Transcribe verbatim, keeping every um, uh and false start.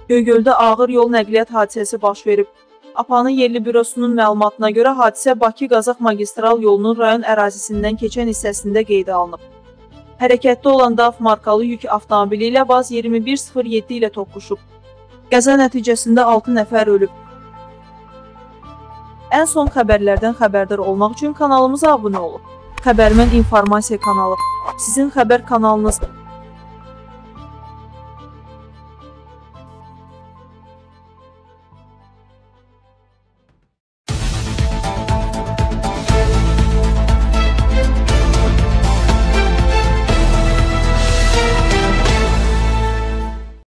Göygöldə ağır yol nəqliyyat hadisəsi baş verib. APA'nın yerli bürosunun məlumatına görə hadisə Bakı-Qazax magistral yolunun rayon ərazisindən keçən hissəsində qeydə alınıb. Hərəkətdə olan DAF markalı yük avtomobili ilə Vaz iyirmi bir sıfır yeddi ilə toqquşub. Qəza nəticəsində altı nəfər ölüb. Ən son xəbərlərdən xəbərdar olmaq üçün kanalımıza abunə olun. Xəbərmən informasiya kanalı. Sizin xəbər kanalınız.